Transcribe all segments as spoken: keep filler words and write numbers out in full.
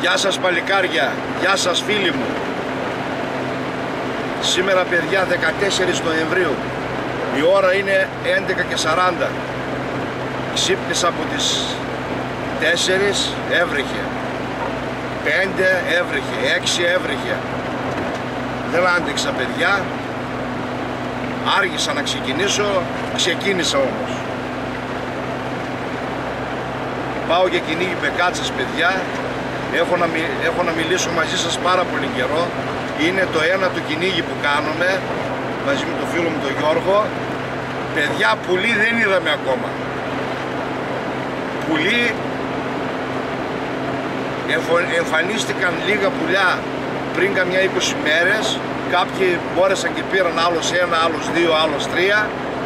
Γεια σας παλικάρια, γεια σας φίλοι μου. Σήμερα παιδιά δεκατέσσερις Νοεμβρίου, η ώρα είναι έντεκα και σαράντα. Ξύπνησα από τις τέσσερις, έβρεχε, πέντε έβρεχε, έξι έβρεχε. Δεν άντεξα παιδιά, άργησα να ξεκινήσω, ξεκίνησα όμως. Πάω για κυνήγι μπεκάτσες παιδιά, έχω να, μι... έχω να μιλήσω μαζί σας πάρα πολύ καιρό. Είναι το ένα του κυνήγι που κάνουμε μαζί με τον φίλο μου τον Γιώργο. Παιδιά, πουλί δεν είδαμε ακόμα. Πουλί, εμφανίστηκαν λίγα πουλιά πριν καμιά είκοσι μέρες. Κάποιοι μπόρεσαν και πήραν άλλος ένα, άλλος δύο, άλλος τρία.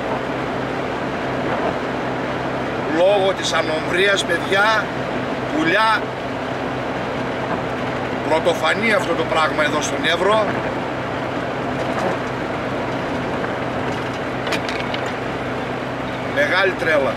Λόγω της ανομβρίας παιδιά, πουλιά, πρωτοφανεί αυτό το πράγμα εδώ στον Εύρο. Μεγάλη τρέλα.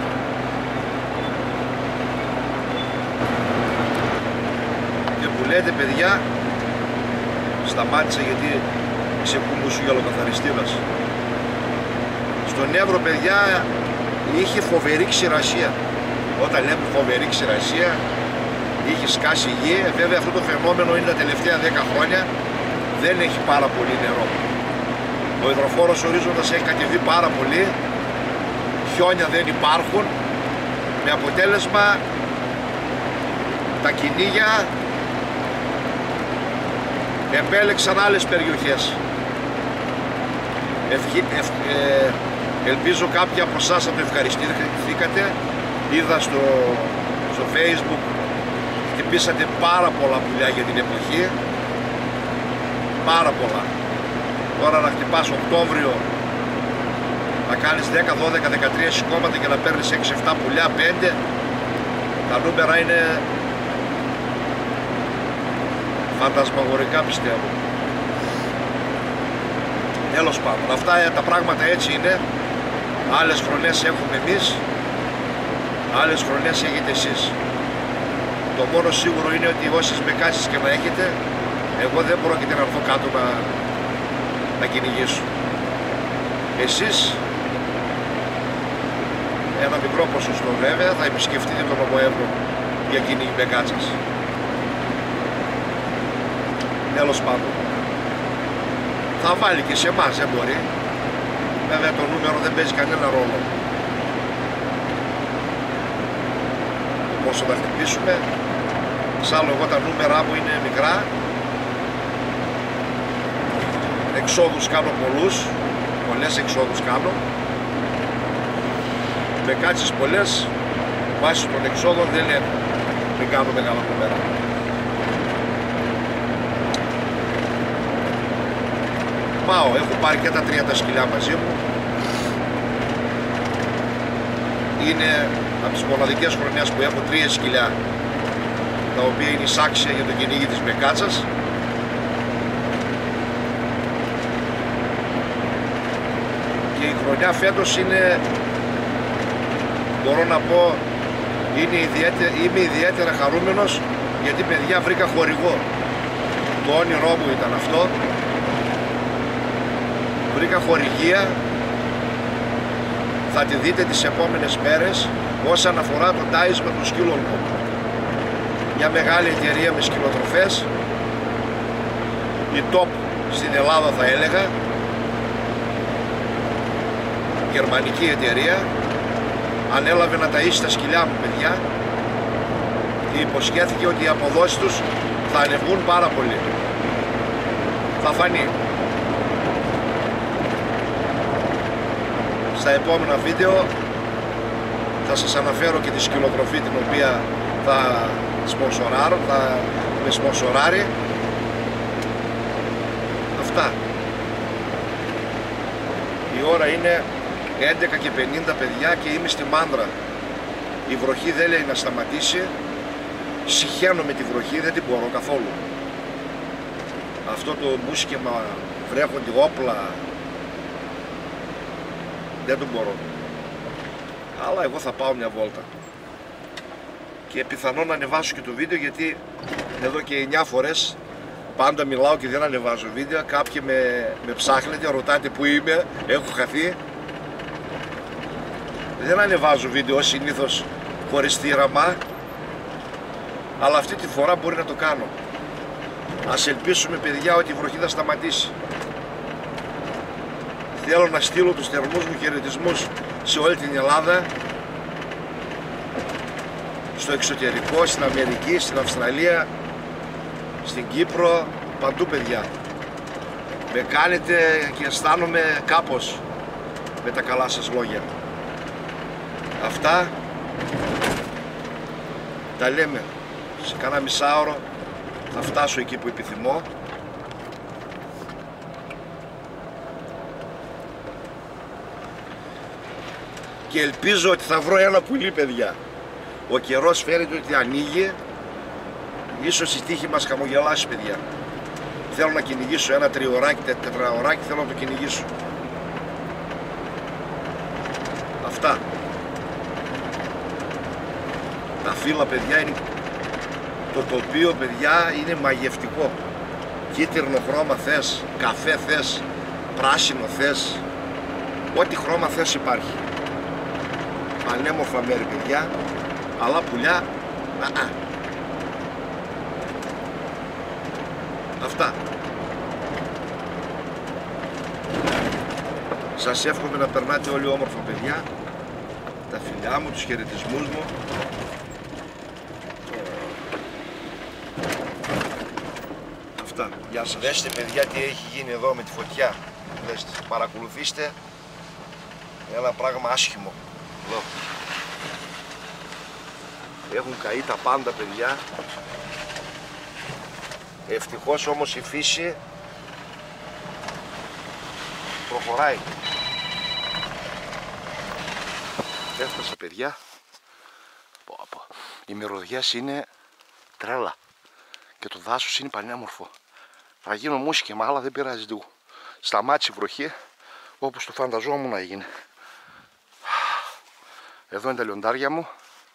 Και που λέτε παιδιά, σταμάτησα γιατί ξεκούμπουσε ο γυαλοκαθαριστήρας. Στον Εύρο παιδιά είχε φοβερή ξηρασία. Όταν λέμε φοβερή ξηρασία, είχε σκάσει η γη. Βέβαια αυτό το φαινόμενο είναι τα τελευταία δέκα χρόνια. Δεν έχει πάρα πολύ νερό. Ο υδροφόρος ορίζοντας έχει κατεβεί πάρα πολύ. Χιόνια δεν υπάρχουν. Με αποτέλεσμα τα κυνήγια επέλεξαν άλλες περιοχές. Ευχή, ευ, ε, ελπίζω κάποιοι από εσάς να το ευχαριστηθήκατε. Είδα στο, στο Facebook χτυπήσατε πάρα πολλά πουλιά για την εποχή. Πάρα πολλά. Τώρα να χτυπάς Οκτώβριο, να κάνεις δέκα, δώδεκα, δεκατρία σηκώματα και να παίρνεις έξι εφτά πουλιά, πέντε. Τα νούμερα είναι φαντασμαγορικά πιστεύω. Τέλος πάντων, αυτά τα πράγματα έτσι είναι. Άλλες χρονιές έχουμε εμείς, άλλες χρονιές έχετε εσείς. Το μόνο σίγουρο είναι ότι όσες μπεκάτσες και να έχετε, εγώ δεν πρόκειται να έρθω κάτω να, να κυνηγήσω. Εσείς, ένα μικρό ποσοστό βέβαια, θα επισκεφτείτε τον Ομοεύρο για κυνήγι μπεκάτσας. Τέλος πάντων, θα βάλει και σε εμάς, δεν μπορεί. Βέβαια το νούμερο δεν παίζει κανένα ρόλο. Πόσο θα χτυπήσουμε. Σ' άλλο εγώ τα νούμερά μου είναι μικρά. Εξόδους κάνω πολλούς. Πολλές εξόδους κάνω. Μπεκάτσες πολλές. Βάσει των εξόδων δεν έχω. Δεν κάνω μεγάλα νούμερα. Πάω, έχω πάρει και τα τρία τα σκυλιά μαζί μου. Είναι από τις μοναδικές χρονιές που έχω τρία σκυλιά, τα οποία είναι εισάξια για το κυνήγι της μπεκάτσας. Και η χρονιά φέτος είναι, μπορώ να πω, είναι ιδιαίτερα, είμαι ιδιαίτερα χαρούμενος γιατί παιδιά βρήκα χορηγό. Το όνειρό μου ήταν αυτό. Βρήκα χορηγία, θα τη δείτε τις επόμενες μέρες όσον αφορά το τάισμα των σκύλων μου. Μια μεγάλη εταιρεία με σκυλοτροφές, η top στην Ελλάδα θα έλεγα, γερμανική εταιρεία, ανέλαβε να ταΐσει τα σκυλιά μου παιδιά και υποσχέθηκε ότι οι αποδόσεις τους θα ανεβούν πάρα πολύ. Θα φανεί. Στα επόμενα βίντεο θα σας αναφέρω και τη σκυλοτροφή την οποία θα σπονσοράρω, θα με σπονσοράρει. Αυτά. Η ώρα είναι έντεκα και πενήντα παιδιά και είμαι στη Μάνδρα. Η βροχή δεν λέει να σταματήσει. Συχαίνω με τη βροχή, δεν την μπορώ καθόλου. Αυτό το μπούσκεμα, βρέχονται όπλα, δεν το μπορώ. Αλλά εγώ θα πάω μια βόλτα. και πιθανόν να ανεβάσω και το βίντεο, γιατί εδώ και εννιά φορές πάντα μιλάω και δεν ανεβάζω βίντεο. Κάποιοι με, με ψάχνετε, ρωτάτε που είμαι, έχω χαθεί. Δεν ανεβάζω βίντεο ως συνήθως χωρίς θύραμα, αλλά αυτή τη φορά μπορεί να το κάνω. Ας ελπίσουμε, παιδιά, ότι η βροχή θα σταματήσει. Θέλω να στείλω τους θερμούς μου χαιρετισμούς σε όλη την Ελλάδα, στο εξωτερικό, στην Αμερική, στην Αυστραλία, στην Κύπρο, παντού, παιδιά. Με κάνετε και αισθάνομαι κάπως με τα καλά σας λόγια. Αυτά τα λέμε. Σε κάνα μισάωρο θα φτάσω εκεί που επιθυμώ. Και ελπίζω ότι θα βρω ένα πουλί, παιδιά. Ο καιρός φαίνεται ότι ανοίγει. Ίσως η τύχη μας χαμογελάσει, παιδιά. Θέλω να κυνηγήσω ένα τριωράκι, τετραωράκι, θέλω να το κυνηγήσω. Αυτά. Τα φύλλα, παιδιά, είναι... το τοπίο, παιδιά, είναι μαγευτικό. Κίτρινο χρώμα θες, καφέ θες, πράσινο θες, ό,τι χρώμα θες υπάρχει. Πανέμορφα μέρη, παιδιά, αλλά πουλιά, α, α. Αυτά. Σας εύχομαι να περνάτε όλοι όμορφα, παιδιά. Τα φιλιά μου, τους χαιρετισμούς μου. Αυτά. Γεια σας. Δέστε, παιδιά, τι έχει γίνει εδώ με τη φωτιά. Δέστε, παρακολουθήστε ένα πράγμα άσχημο. Εδώ. Έχουν καεί τα πάντα, παιδιά. Ευτυχώς όμως η φύση προχωράει. Έφτασα, παιδιά. Οι μυρωδιές είναι τρέλα και το δάσος είναι πανέμορφο. Θα γίνω μουσικέμα, αλλά δεν πειράζει λίγο. Σταμάτησε η βροχή όπως το φανταζόμουν να έγινε. Εδώ είναι τα λιοντάρια μου.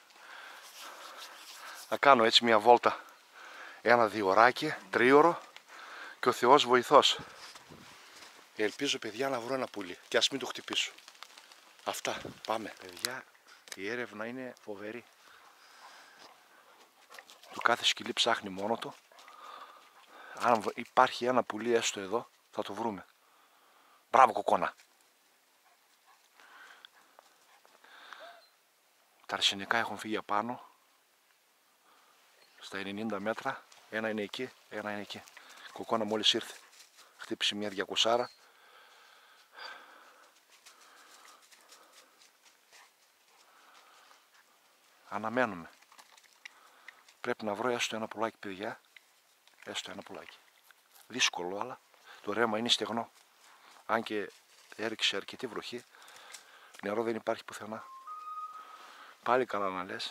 Θα κάνω έτσι μια βόλτα, ένα διωράκι, τρίωρο, και ο Θεός βοηθός. Ελπίζω, παιδιά, να βρω ένα πουλί και ας μην το χτυπήσω. Αυτά, πάμε. Παιδιά, η έρευνα είναι φοβερή. Το κάθε σκυλί ψάχνει μόνο του. Αν υπάρχει ένα πουλί έστω εδώ, θα το βρούμε. Μπράβο, κοκόνα. Τα αρσενικά έχουν φύγει απάνω. Στα ενενήντα μέτρα. Ένα είναι εκεί, ένα είναι εκεί. Κοκόνα μόλις ήρθε. Χτύπησε μια διακοσάρα. Αναμένουμε. Πρέπει να βρω έστω ένα πουλάκι, παιδιά. Έστω ένα πουλάκι. Δύσκολο, αλλά το ρέμα είναι στεγνό. Αν και έριξε αρκετή βροχή, νερό δεν υπάρχει πουθενά. Πάλι καλά να λες.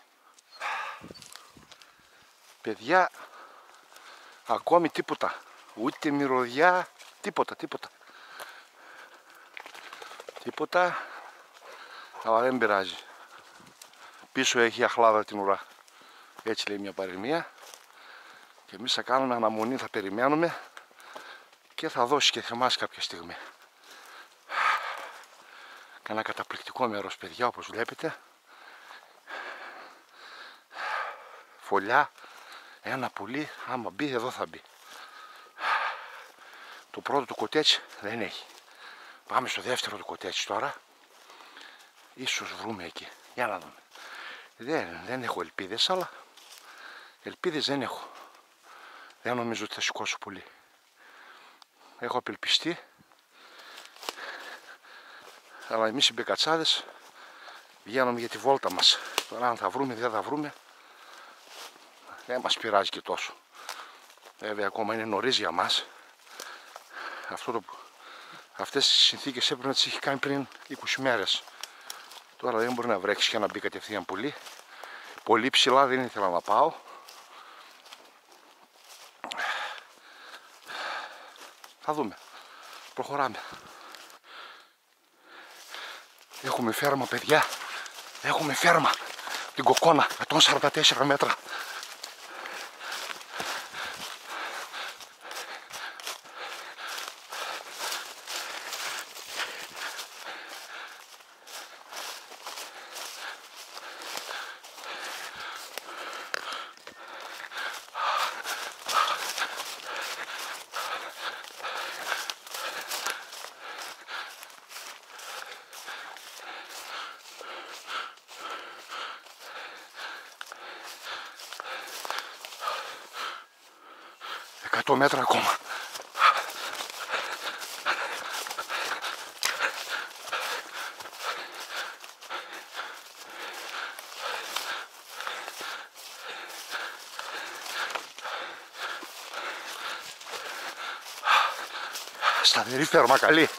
Παιδιά, ακόμη τίποτα. Ούτε μυρωδιά, τίποτα, τίποτα. Τίποτα, αλλά δεν πειράζει. Πίσω έχει αχλάδα την ουρά. Έτσι λέει μια παροιμία. Και εμείς θα κάνουμε αναμονή, θα περιμένουμε και θα δώσει και σε εμάς κάποια στιγμή. Ένα καταπληκτικό μέρος, παιδιά, όπως βλέπετε. Φωλιά, ένα πουλί, άμα μπει εδώ θα μπει. Το πρώτο του κοτέτσι δεν έχει. Πάμε στο δεύτερο του κοτέτσι τώρα. Ίσως βρούμε εκεί. Για να δούμε. Δεν, δεν έχω ελπίδες, αλλά ελπίδες δεν έχω. Δεν νομίζω ότι θα σηκώσω πολύ. Έχω απελπιστεί. Αλλά εμείς οι μπεκατσάδες βγαίνουμε για τη βόλτα μας. Τώρα αν θα βρούμε δεν θα βρούμε, δεν μας πειράζει και τόσο. Βέβαια ακόμα είναι νωρίς για μας. Αυτό το, αυτές τις συνθήκες έπρεπε να τις έχει κάνει πριν είκοσι μέρες. Τώρα δεν μπορεί να βρέξει και να μπει κατευθείαν πολύ. Πολύ ψηλά δεν ήθελα να πάω. Θα δούμε. Προχωράμε. Έχουμε φέρμα, παιδιά. Έχουμε φέρμα. την Κοκόνα, εκατόν σαράντα τέσσερα μέτρα. εκατό μέτρα ακόμα. Σταθερή φέρμα, καλή.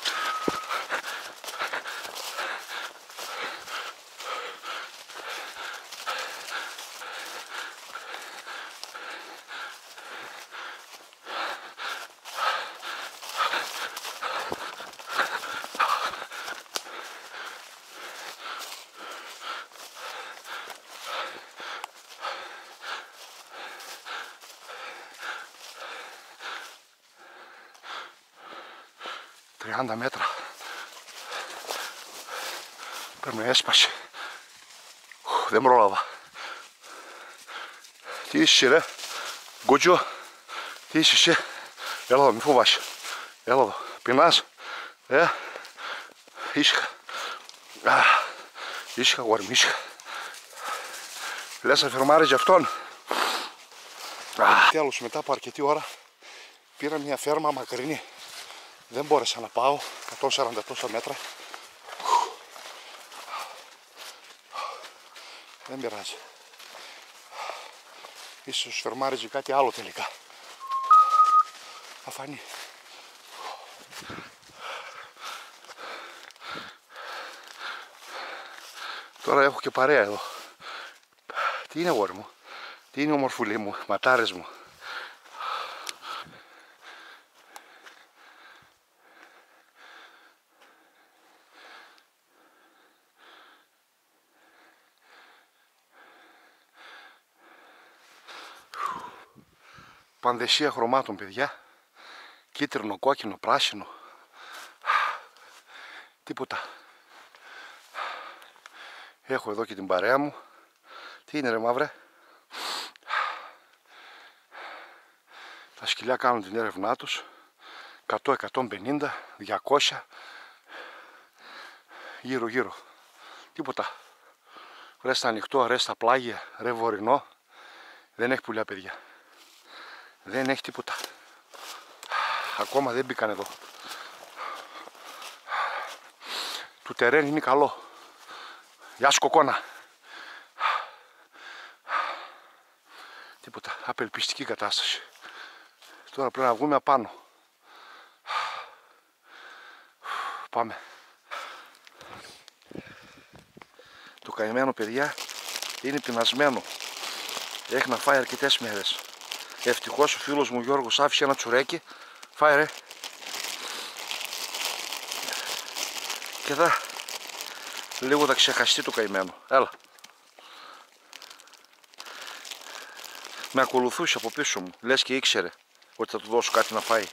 τριάντα μέτρα. Παίρνω έσπαση. Δεν πρόλαβα. Τι είσαι ρε, Γκότζο, τι είσαι εσύ. Έλα εδώ, μη φοβάσαι. Έλα εδώ, πεινάς. Ε, ήσυχα. Ήσυχα γόρι μου, ήσυχα. Λες να φερμάρεις γι' αυτόν. Τέλος, μετά από αρκετή ώρα πήρα μια φέρμα μακρινή. Δεν μπόρεσα να πάω, εκατόν σαράντα τόσα μέτρα. Δεν πειράζει. Ίσως φερμάριζε κάτι άλλο τελικά. Θα φανεί. Τώρα έχω και παρέα εδώ. Τι είναι αγόρι μου, τι είναι ομορφουλή μου, ματάρες μου. Πανδεσία χρωμάτων, παιδιά. Κίτρινο, κόκκινο, πράσινο. Τίποτα. Έχω εδώ και την παρέα μου. Τι είναι ρε μαύρε. Τα σκυλιά κάνουν την έρευνά τους. εκατό, εκατόν πενήντα, διακόσια. Γύρω γύρω. Τίποτα. Ρε στα ανοιχτό, ρε στα πλάγια, ρε βορεινό. Δεν έχει πουλιά, παιδιά. Δεν έχει τίποτα. Ακόμα δεν μπήκαν εδώ. Το τερέν είναι καλό. Γεια σου Κοκόνα. Τίποτα. Απελπιστική κατάσταση. Τώρα πρέπει να βγούμε απάνω. Πάμε. Το καημένο, παιδιά, είναι πεινασμένο. Έχει να φάει αρκετές μέρες. Ευτυχώς ο φίλος μου Γιώργος άφησε ένα τσουρέκι. Φάει ρε. Και θα λίγο θα ξεχαστεί το καημένο. Έλα. Με ακολουθούσε από πίσω μου. Λες και ήξερε ότι θα του δώσω κάτι να φάει.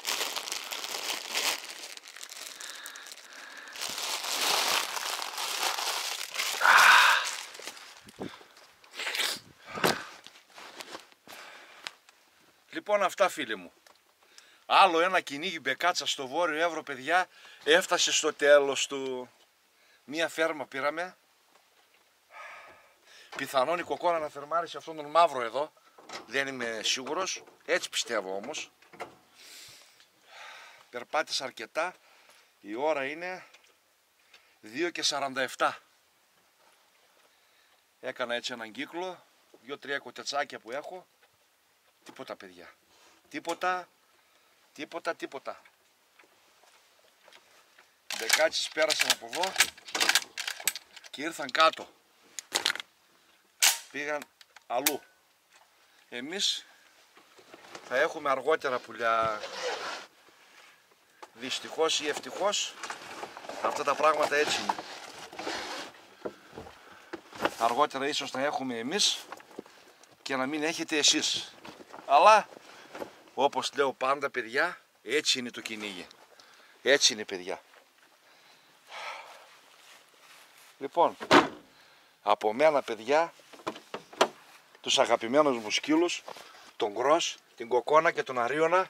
Λοιπόν, αυτά φίλοι μου. Άλλο ένα κυνήγι μπεκάτσα στο Βόρειο Εύρο, παιδιά. Έφτασε στο τέλος του. Μία φέρμα πήραμε. Πιθανόν η Κοκόνα να φερμάρισε αυτόν τον μαύρο εδώ. Δεν είμαι σίγουρος. Έτσι πιστεύω όμως. Περπάτησα αρκετά. Η ώρα είναι δύο και σαράντα επτά. Έκανα έτσι έναν κύκλο. Δύο-τρία κοτετσάκια που έχω. Τίποτα, παιδιά. Τίποτα. Τίποτα, τίποτα. Μπεκάτσες πέρασαν από εδώ και ήρθαν κάτω. Πήγαν αλλού. Εμείς θα έχουμε αργότερα πουλιά. Δυστυχώς ή ευτυχώς αυτά τα πράγματα έτσι είναι. αργότερα ίσως να έχουμε εμείς και να μην έχετε εσείς. Αλλά όπως λέω πάντα παιδιά, έτσι είναι το κυνήγι. Έτσι είναι παιδιά. Λοιπόν, από μένα παιδιά, τους αγαπημένους μου σκύλους, τον Γκρος, την Κοκόνα και τον Αρίωνα,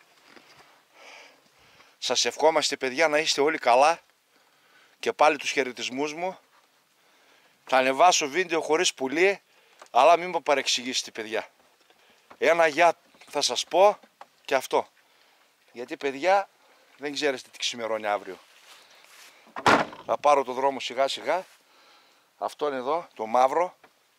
σας ευχόμαστε παιδιά να είστε όλοι καλά και πάλι τους χαιρετισμούς μου. Θα ανεβάσω βίντεο χωρίς πουλί, αλλά μην με παρεξηγήσετε παιδιά. Ένα γεια θα σας πω και αυτό. Γιατί παιδιά δεν ξέρετε τι ξημερώνει αύριο. Θα πάρω το δρόμο σιγά σιγά. Αυτό είναι εδώ, το μαύρο.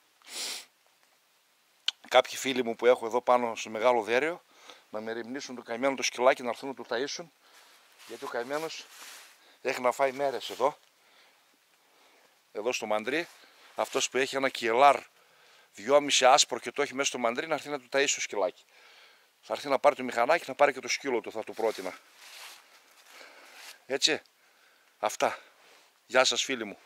Κάποιοι φίλοι μου που έχω εδώ πάνω στο μεγάλο δέριο να με ρημνήσουν το καημένο το σκυλάκι, να έρθουν να το ταΐσουν. Γιατί ο καημένος έχει να φάει μέρες εδώ. Εδώ στο μαντρί. Αυτός που έχει ένα κιελάρ δυόμιση άσπρο και το έχει μέσα στο μαντρί, να έρθει να του ταΐσει το σκυλάκι. Θα έρθει να πάρει το μηχανάκι, να πάρει και το σκύλο του, θα του πρότεινα. Έτσι. Αυτά. Γεια σας φίλοι μου.